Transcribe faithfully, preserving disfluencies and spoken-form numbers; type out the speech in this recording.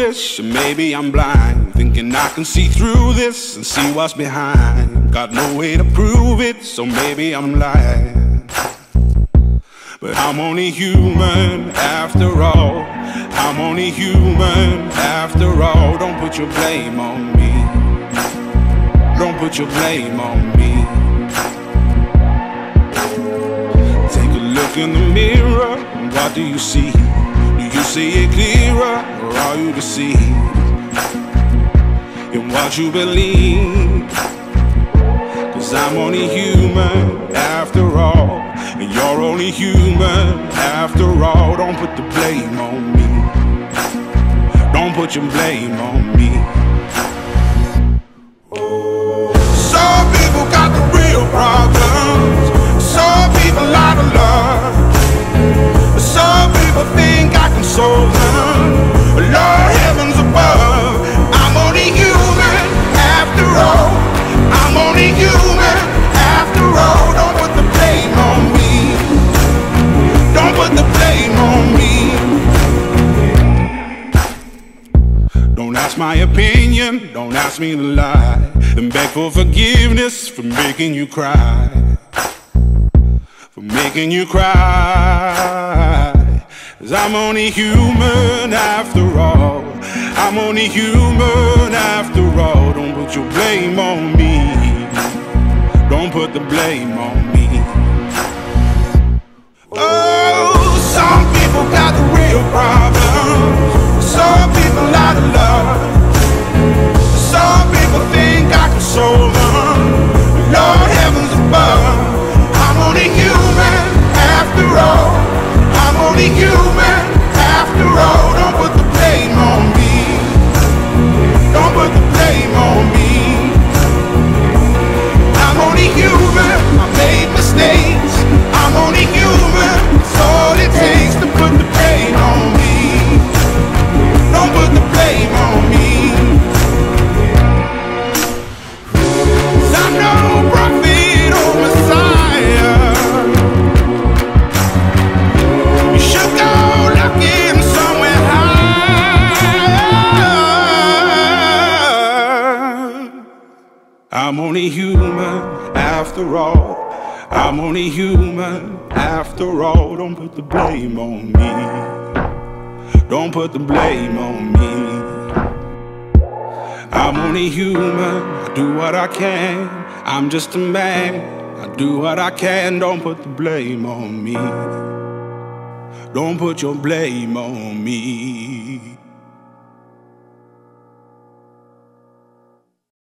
foolish, or maybe I'm blind, thinking I can see through this and see what's behind. Got no way to prove it, so maybe I'm lying. But I'm only human after all. I'm only human after all. Don't put your blame on me. Don't put your blame on me. Take a look in the mirror, and what do you see? Do you see it clearer, or are you deceived in what you believe? Cause I'm only human after all, and you're only human after all. Don't put the blame on me. Don't put your blame on me. Some people got the real problems. Some people out of love. Some people think I can solve them. Lord heavens above, I'm only human after all. I'm only human after all. Don't put the blame on me. Don't put the blame on me. Don't ask my opinion, don't ask me to lie, and beg for forgiveness for making you cry. For making you cry. Cause I'm only human after all. I'm only human after all. Don't put your blame on me. Don't put the blame on me. Oh, some people got the real problems. Some people out of love. Some people think I can solve them. Lord heavens above, I'm only human after all. I'm only human after all. Don't put the blame on me. Don't put the blame on me. I'm only human, I made mistakes. I'm only human, it's all it takes to put the blame on me. Don't put the blame on me. Cause I'm no prophet or Messiah. You should go looking somewhere higher. I'm only human after all. I'm only human after all. Don't put the blame on me. Don't put the blame on me. I'm only human, I do what I can. I'm just a man, I do what I can. Don't put the blame on me. Don't put your blame on me.